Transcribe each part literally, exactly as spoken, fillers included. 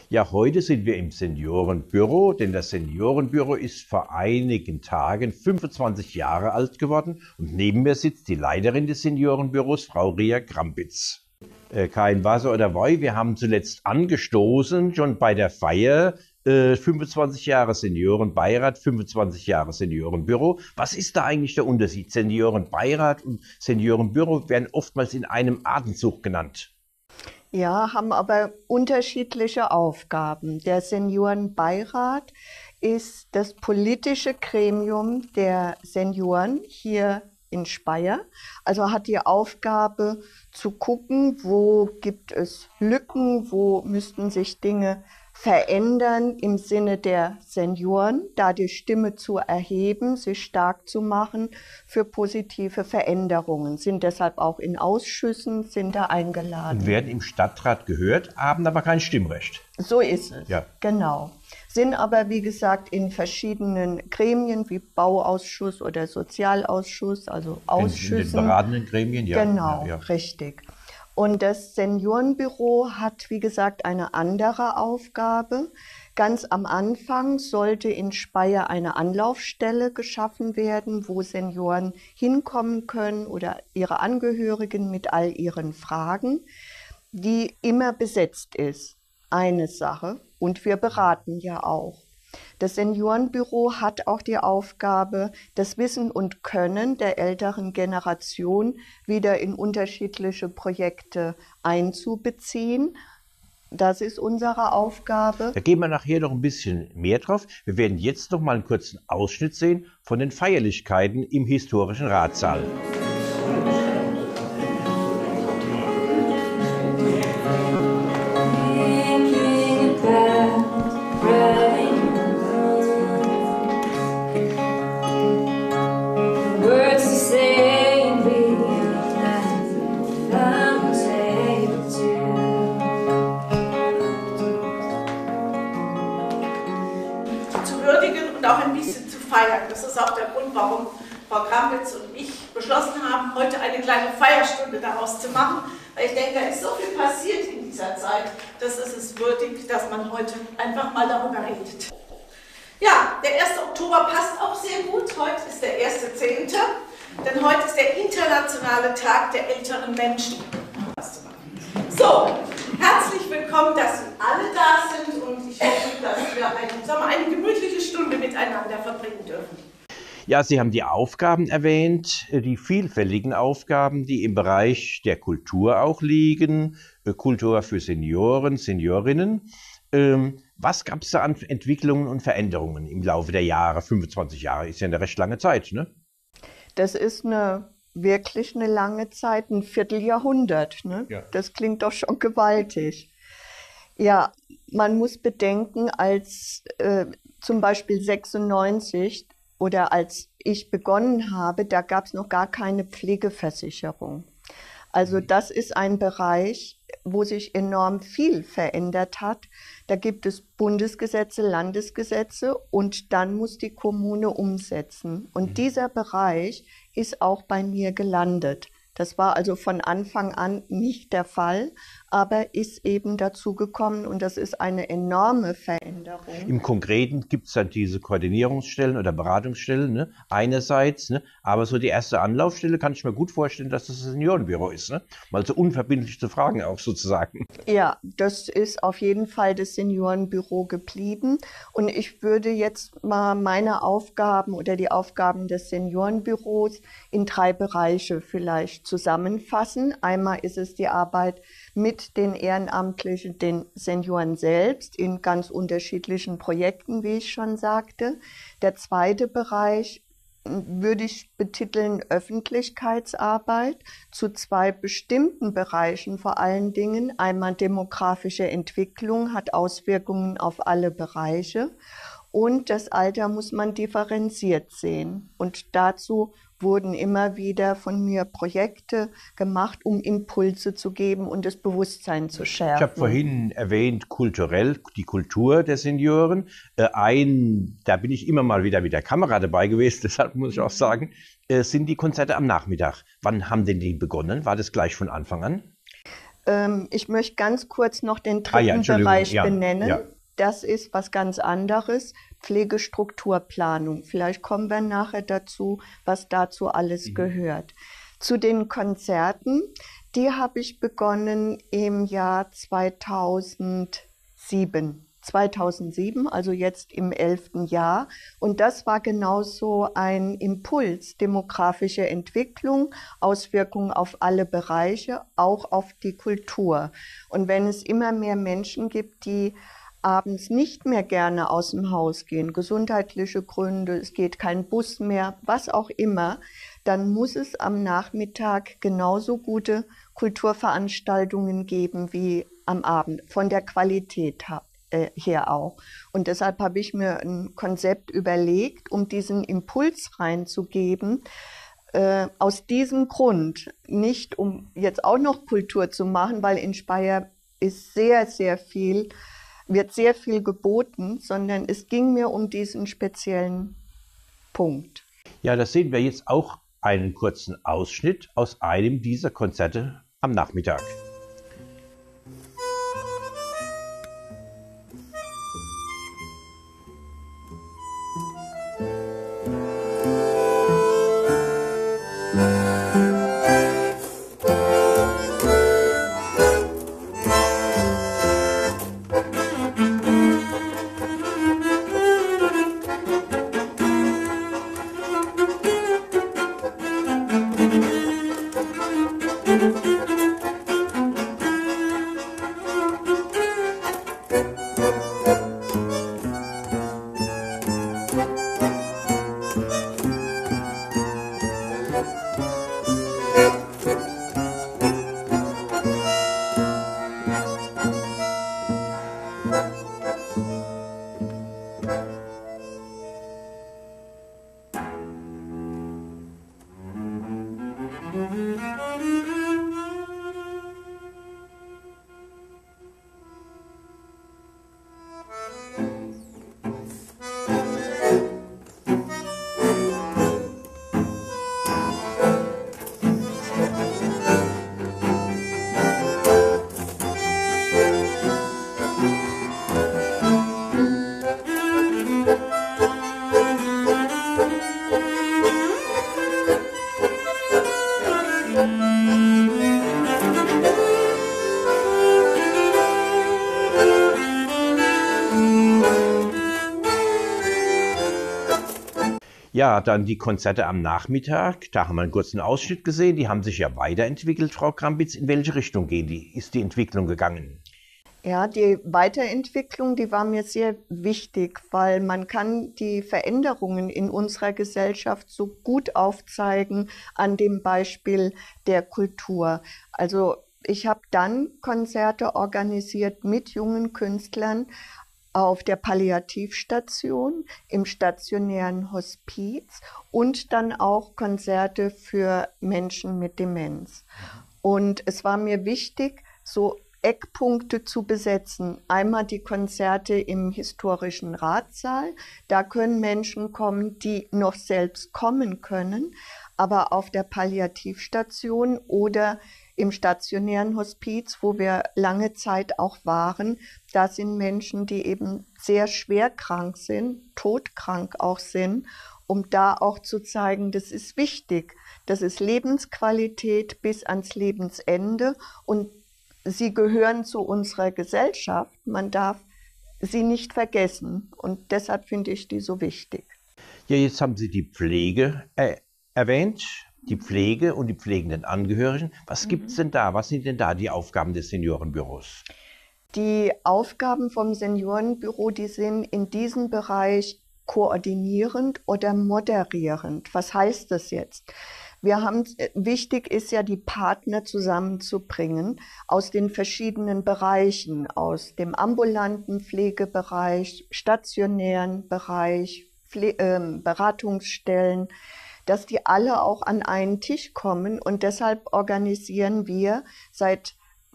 Ja, heute sind wir im Seniorenbüro, denn das Seniorenbüro ist vor einigen Tagen fünfundzwanzig Jahre alt geworden und neben mir sitzt die Leiterin des Seniorenbüros, Frau Ria Krampitz. Äh, kein Wasser oder Wein, wir haben zuletzt angestoßen, schon bei der Feier, äh, fünfundzwanzig Jahre Seniorenbeirat, fünfundzwanzig Jahre Seniorenbüro. Was ist da eigentlich der Unterschied? Seniorenbeirat und Seniorenbüro werden oftmals in einem Atemzug genannt. Ja, haben aber unterschiedliche Aufgaben. Der Seniorenbeirat ist das politische Gremium der Senioren hier in Speyer. Also hat die Aufgabe zu gucken, wo gibt es Lücken, wo müssten sich Dinge verändern im Sinne der Senioren, da die Stimme zu erheben, sich stark zu machen für positive Veränderungen, sind deshalb auch in Ausschüssen, sind da eingeladen. Und werden im Stadtrat gehört, haben aber kein Stimmrecht. So ist es, ja. Genau. Sind aber, wie gesagt, in verschiedenen Gremien wie Bauausschuss oder Sozialausschuss, also Ausschüssen. In den beratenden Gremien, ja. Genau, ja, ja. Richtig. Und das Seniorenbüro hat, wie gesagt, eine andere Aufgabe. Ganz am Anfang sollte in Speyer eine Anlaufstelle geschaffen werden, wo Senioren hinkommen können oder ihre Angehörigen mit all ihren Fragen, die immer besetzt ist. Eine Sache. Und wir beraten ja auch. Das Seniorenbüro hat auch die Aufgabe, das Wissen und Können der älteren Generation wieder in unterschiedliche Projekte einzubeziehen. Das ist unsere Aufgabe. Da gehen wir nachher noch ein bisschen mehr drauf. Wir werden jetzt noch mal einen kurzen Ausschnitt sehen von den Feierlichkeiten im historischen Ratssaal. Das ist auch der Grund, warum Frau Krampitz und ich beschlossen haben, heute eine kleine Feierstunde daraus zu machen. Weil ich denke, da ist so viel passiert in dieser Zeit, dass es ist würdig, dass man heute einfach mal darüber redet. Ja, der erste Oktober passt auch sehr gut. Heute ist der erste zehnte Denn heute ist der internationale Tag der älteren Menschen. So, herzlich willkommen, dass Sie alle da sind und ich hoffe, dass wir eine, sagen wir, eine gemütliche Stunde miteinander verbringen dürfen. Ja, Sie haben die Aufgaben erwähnt, die vielfältigen Aufgaben, die im Bereich der Kultur auch liegen, Kultur für Senioren, Seniorinnen. Was gab es da an Entwicklungen und Veränderungen im Laufe der Jahre? fünfundzwanzig Jahre ist ja eine recht lange Zeit, ne? Das ist eine wirklich eine lange Zeit, ein Vierteljahrhundert. Ne? Ja. Das klingt doch schon gewaltig. Ja, man muss bedenken, als äh, zum Beispiel sechsundneunzig oder als ich begonnen habe, da gab es noch gar keine Pflegeversicherung. Also das ist ein Bereich, wo sich enorm viel verändert hat. Da gibt es Bundesgesetze, Landesgesetze und dann muss die Kommune umsetzen. Und dieser Bereich ist auch bei mir gelandet. Das war also von Anfang an nicht der Fall, aber ist eben dazu gekommen und das ist eine enorme Veränderung. Im Konkreten gibt es dann diese Koordinierungsstellen oder Beratungsstellen, ne? Einerseits, ne? Aber so die erste Anlaufstelle kann ich mir gut vorstellen, dass das das Seniorenbüro ist, ne? Mal so unverbindlich zu fragen auch sozusagen. Ja, das ist auf jeden Fall das Seniorenbüro geblieben und ich würde jetzt mal meine Aufgaben oder die Aufgaben des Seniorenbüros in drei Bereiche vielleicht zusammenfassen. Einmal ist es die Arbeit mit den Ehrenamtlichen, den Senioren selbst in ganz unterschiedlichen Projekten, wie ich schon sagte. Der zweite Bereich würde ich betiteln Öffentlichkeitsarbeit zu zwei bestimmten Bereichen vor allen Dingen. Einmal demografische Entwicklung hat Auswirkungen auf alle Bereiche und das Alter muss man differenziert sehen. Und dazu wurden immer wieder von mir Projekte gemacht, um Impulse zu geben und das Bewusstsein zu schärfen. Ich habe vorhin erwähnt, kulturell, die Kultur der Senioren. Ein, da bin ich immer mal wieder mit der Kamera dabei gewesen, deshalb muss ich auch sagen, sind die Konzerte am Nachmittag. Wann haben denn die begonnen? War das gleich von Anfang an? Ähm, ich möchte ganz kurz noch den Ah ja, dritten Entschuldigung, Bereich ja, benennen. ja. Das ist was ganz anderes, Pflegestrukturplanung. Vielleicht kommen wir nachher dazu, was dazu alles Mhm. gehört. Zu den Konzerten, die habe ich begonnen im Jahr zweitausendsieben. zweitausendsieben, also jetzt im elften Jahr. Und das war genauso ein Impuls, demografische Entwicklung, Auswirkungen auf alle Bereiche, auch auf die Kultur. Und wenn es immer mehr Menschen gibt, die abends nicht mehr gerne aus dem Haus gehen, gesundheitliche Gründe, es geht kein Bus mehr, was auch immer, dann muss es am Nachmittag genauso gute Kulturveranstaltungen geben wie am Abend, von der Qualität her her auch. Und deshalb habe ich mir ein Konzept überlegt, um diesen Impuls reinzugeben, äh, aus diesem Grund, nicht um jetzt auch noch Kultur zu machen, weil in Speyer ist sehr, sehr viel, wird sehr viel geboten, sondern es ging mir um diesen speziellen Punkt. Ja, da sehen wir jetzt auch einen kurzen Ausschnitt aus einem dieser Konzerte am Nachmittag. Ja, dann die Konzerte am Nachmittag. Da haben wir einen kurzen Ausschnitt gesehen. Die haben sich ja weiterentwickelt, Frau Krambitz. In welche Richtung gehen die? Ist die Entwicklung gegangen? Ja, die Weiterentwicklung, die war mir sehr wichtig, weil man kann die Veränderungen in unserer Gesellschaft so gut aufzeigen an dem Beispiel der Kultur. Also ich habe dann Konzerte organisiert mit jungen Künstlern auf der Palliativstation, im stationären Hospiz und dann auch Konzerte für Menschen mit Demenz. Und es war mir wichtig, so Eckpunkte zu besetzen. Einmal die Konzerte im historischen Ratssaal. Da können Menschen kommen, die noch selbst kommen können, aber auf der Palliativstation oder im stationären Hospiz, wo wir lange Zeit auch waren, da sind Menschen, die eben sehr schwer krank sind, todkrank auch sind, um da auch zu zeigen, das ist wichtig. Das ist Lebensqualität bis ans Lebensende und sie gehören zu unserer Gesellschaft. Man darf sie nicht vergessen und deshalb finde ich die so wichtig. Ja, jetzt haben Sie die Pflege äh, erwähnt, die Pflege und die pflegenden Angehörigen. Was gibt es denn da? Was sind denn da die Aufgaben des Seniorenbüros? Die Aufgaben vom Seniorenbüro, die sind in diesem Bereich koordinierend oder moderierend. Was heißt das jetzt? Wir haben, wichtig ist ja, die Partner zusammenzubringen aus den verschiedenen Bereichen, aus dem ambulanten Pflegebereich, stationären Bereich, Pfle äh, Beratungsstellen, dass die alle auch an einen Tisch kommen und deshalb organisieren wir seit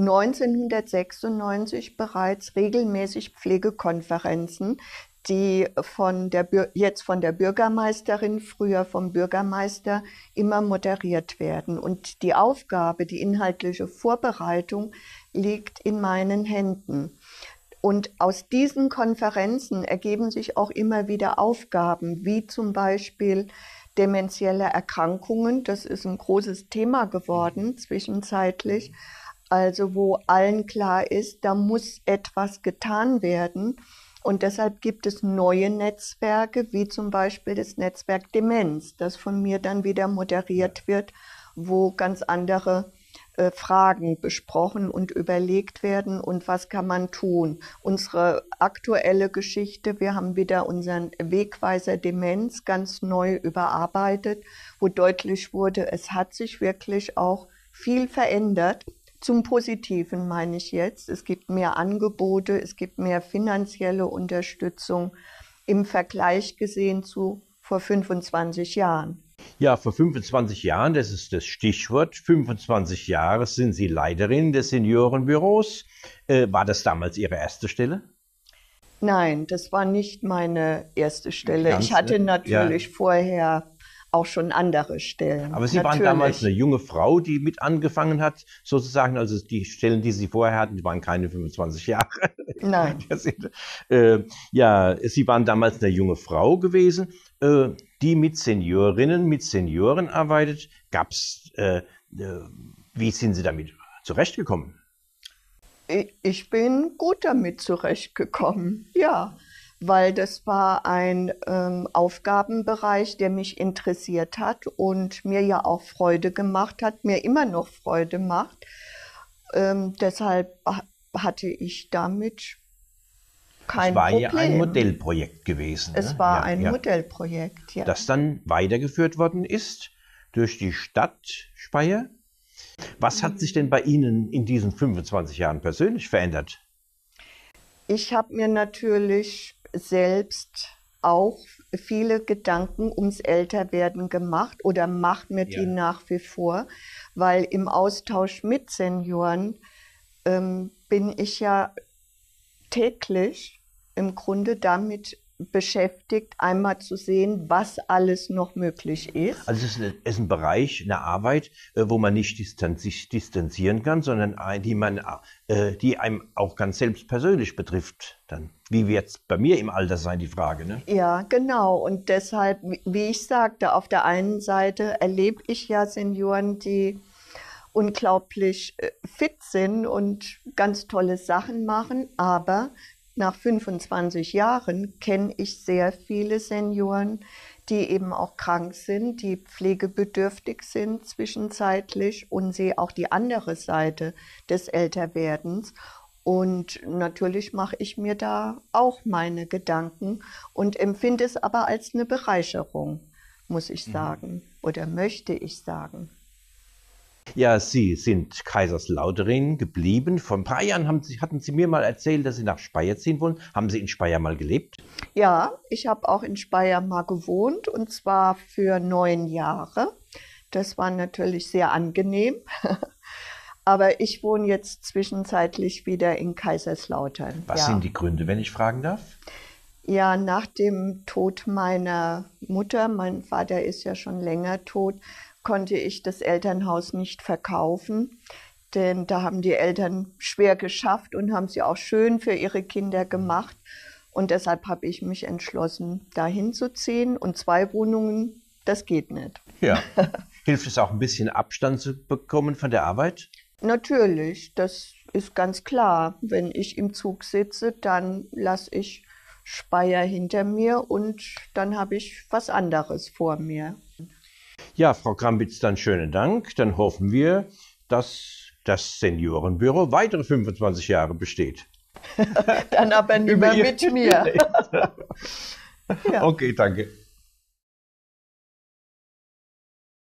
neunzehnhundertsechsundneunzig bereits regelmäßig Pflegekonferenzen, die von der, jetzt von der Bürgermeisterin, früher vom Bürgermeister immer moderiert werden. Und die Aufgabe, die inhaltliche Vorbereitung, liegt in meinen Händen. Und aus diesen Konferenzen ergeben sich auch immer wieder Aufgaben, wie zum Beispiel dementielle Erkrankungen. Das ist ein großes Thema geworden zwischenzeitlich. Also wo allen klar ist, da muss etwas getan werden. Und deshalb gibt es neue Netzwerke, wie zum Beispiel das Netzwerk Demenz, das von mir dann wieder moderiert wird, wo ganz andere äh, Fragen besprochen und überlegt werden und was kann man tun. Unsere aktuelle Geschichte, wir haben wieder unseren Wegweiser Demenz ganz neu überarbeitet, wo deutlich wurde, es hat sich wirklich auch viel verändert. Zum Positiven meine ich jetzt. Es gibt mehr Angebote, es gibt mehr finanzielle Unterstützung im Vergleich gesehen zu vor fünfundzwanzig Jahren. Ja, vor fünfundzwanzig Jahren, das ist das Stichwort, fünfundzwanzig Jahre sind Sie Leiterin des Seniorenbüros. Äh, war das damals Ihre erste Stelle? Nein, das war nicht meine erste Stelle. Ganz, ich hatte natürlich ja. vorher auch schon andere Stellen. Aber Sie natürlich. waren damals eine junge Frau, die mit angefangen hat, sozusagen. Also die Stellen, die Sie vorher hatten, die waren keine fünfundzwanzig Jahre. Nein. äh, ja, Sie waren damals eine junge Frau gewesen, äh, die mit Seniorinnen, mit Senioren arbeitet. Gab's, äh, äh, wie sind Sie damit zurechtgekommen? Ich, ich bin gut damit zurechtgekommen, ja. Weil das war ein ähm, Aufgabenbereich, der mich interessiert hat und mir ja auch Freude gemacht hat, mir immer noch Freude macht. Ähm, deshalb hatte ich damit kein Problem. Es war ja ein Modellprojekt gewesen. Es ne? war ja, ein ja. Modellprojekt, ja. Das dann weitergeführt worden ist durch die Stadt Speyer. Was hat sich denn bei Ihnen in diesen fünfundzwanzig Jahren persönlich verändert? Ich habe mir natürlich selbst auch viele Gedanken ums Älterwerden gemacht oder mache mir Ja. die nach wie vor, weil im Austausch mit Senioren ähm, bin ich ja täglich im Grunde damit beschäftigt, einmal zu sehen, was alles noch möglich ist. Also es ist, eine, es ist ein Bereich, eine Arbeit, äh, wo man nicht distan sich distanzieren kann, sondern ein, die, man, äh, die einem auch ganz selbst persönlich betrifft. Dann. Wie wird es bei mir im Alter sein, die Frage, ne? Ja, genau. Und deshalb, wie ich sagte, auf der einen Seite erlebe ich ja Senioren, die unglaublich äh, fit sind und ganz tolle Sachen machen, aber nach fünfundzwanzig Jahren kenne ich sehr viele Senioren, die eben auch krank sind, die pflegebedürftig sind zwischenzeitlich und sehe auch die andere Seite des Älterwerdens. Und natürlich mache ich mir da auch meine Gedanken und empfinde es aber als eine Bereicherung, muss ich sagen, mhm. oder möchte ich sagen. Ja, Sie sind Kaiserslauterin geblieben. Vor ein paar Jahren haben Sie, hatten Sie mir mal erzählt, dass Sie nach Speyer ziehen wollen. Haben Sie in Speyer mal gelebt? Ja, ich habe auch in Speyer mal gewohnt und zwar für neun Jahre. Das war natürlich sehr angenehm. Aber ich wohne jetzt zwischenzeitlich wieder in Kaiserslautern. Was ja. sind die Gründe, wenn ich fragen darf? Ja, nach dem Tod meiner Mutter, mein Vater ist ja schon länger tot, konnte ich das Elternhaus nicht verkaufen, denn da haben die Eltern schwer geschafft und haben sie auch schön für ihre Kinder gemacht. Und deshalb habe ich mich entschlossen, dahin zu ziehen. Und zwei Wohnungen, das geht nicht. Ja. Hilft es auch ein bisschen Abstand zu bekommen von der Arbeit? Natürlich, das ist ganz klar. Wenn ich im Zug sitze, dann lasse ich Speyer hinter mir und dann habe ich was anderes vor mir. Ja, Frau Grambitz, dann schönen Dank. Dann hoffen wir, dass das Seniorenbüro weitere fünfundzwanzig Jahre besteht. Dann aber nicht mehr mit mir. Ja. Okay, danke.